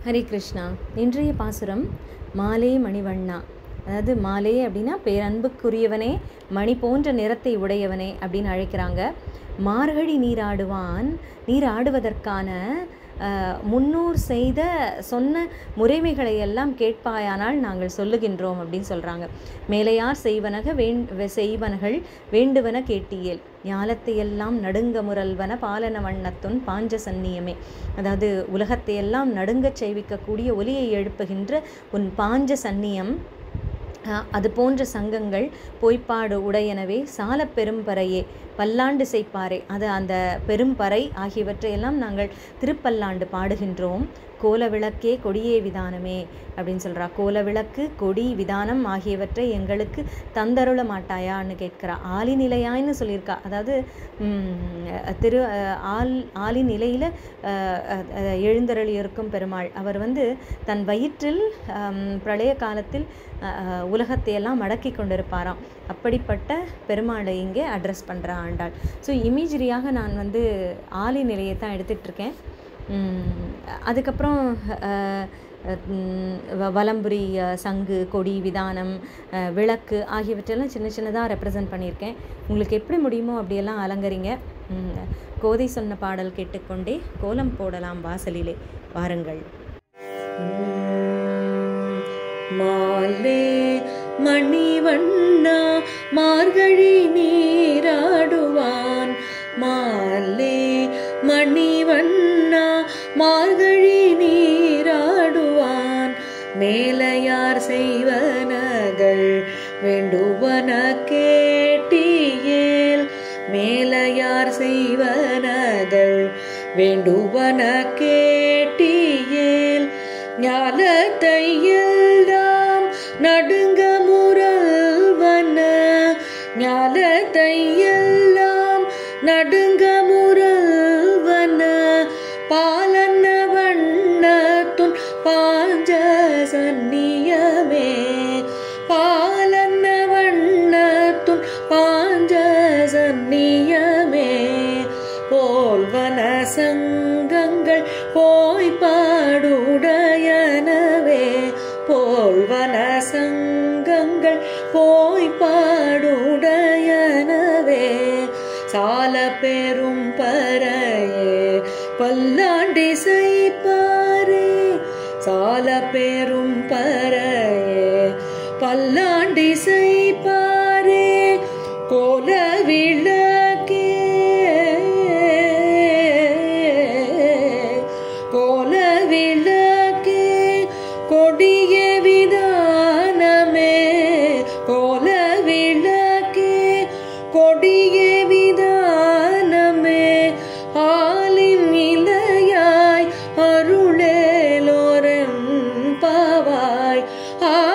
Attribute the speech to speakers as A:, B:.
A: ஹரே கிருஷ்ணா. இன்றைய பாசுரம் மாலே மணிவண்ணா. அதாவது மாலே அப்படின்னா பேரன்புக்குரியவனே, மணி போன்ற நிறத்தை உடையவனே அப்படின்னு அழைக்கிறாங்க. மார்கழி நீராடுவான், நீராடுவதற்கான முன்னோர் சொன்ன முறைமைகளை எல்லாம் கேட்பாயானால் நாங்கள் சொல்லுகின்றோம் அப்படின்னு சொல்கிறாங்க. மேலையார் செய்வனகள் வேண்டுவன கேட்டியேல், ஞாலத்தையெல்லாம் நடுங்க முரல்வன பாலன வண்ணத்துன் பாஞ்ச சந்நியமே. அதாவது உலகத்தையெல்லாம் நடுங்கச் செய்விக்கக்கூடிய ஒலியை எழுப்புகின்ற உன் பாஞ்ச சந்நியம், அது போன்ற சங்கங்கள் பொய்ப்பாடு உடையனவே சால பெரும்பறையே பல்லாண்டு செய்ப்பாரே. அது அந்த பெரும்பறை ஆகியவற்றையெல்லாம் நாங்கள் திருப்பல்லாண்டு பாடுகின்றோம். கோல விளக்கே கொடியே விதானமே அப்படின்னு சொல்கிறா. கோல விளக்கு, கொடி, விதானம் ஆகியவற்றை எங்களுக்கு தந்தருள மாட்டாயான்னு கேட்கிறா. ஆலிநிலையான்னு சொல்லியிருக்கா. அதாவது ஆலின் நிலையில் எழுந்தருளியிருக்கும் பெருமாள். அவர் தன் வயிற்றில் பிரளய காலத்தில் உலகத்தையெல்லாம் அடக்கி கொண்டிருப்பாராம். அப்படிப்பட்ட பெருமாளை இங்கே அட்ரஸ் பண்ணுறா ஆண்டாள். ஸோ இமேஜரியாக நான் ஆலி நிலையை தான் எடுத்துகிட்ருக்கேன். அதுக்கப்புறம் வலம்புரி, சங்கு, கொடி, விதானம், விளக்கு ஆகியவற்றெல்லாம் சின்ன சின்னதாக ரெப்ரசன்ட் பண்ணியிருக்கேன். உங்களுக்கு எப்படி முடியுமோ அப்படியெல்லாம் அலங்கரிங்க. கோதை சொன்ன பாடல் கேட்டுக்கொண்டே கோலம் போடலாம் வாசலிலே, வாருங்கள்.
B: மாலே மணிவண்ணா மார்கழி நீராடுவான், மாலே மணிவண்ணா மார்கழி நீராடுவான். மேலையார் செய்வனகள் வேண்டுவன கேட்டியேல், மேலையார் செய்வனகள் வேண்டுவன கேட்டியேல். ஞாலத்தையெல்லாம் நடுங்க முரல்வன, ஞாலத்தையெல்லாம் நடுங்க முரல்வன. பாலன வண்ணத்துன் பாஞ்ச சந்நியமே, பாலன வண்ணத்துன் பாஞ்ச சந்நியமே. போல்வன சங்கங்கள் போய்ப்பாடுடையனவே, போல்வன சங்கங்கள் போய்ப்பாடுடையனவே. சால பெரும் பறையே பல்லாண்டி செய்ப்பாரே, சால பெரும் பறையே பல்லாண்டி செய்ப்பாரே. கோல விளக்கே, கோல விளக்கே கொடிய விதானமே, கோல விளக்கே கொடிய விதானமே. ஆலின் நிலையாய் அருளேலோரென் பாவாய்,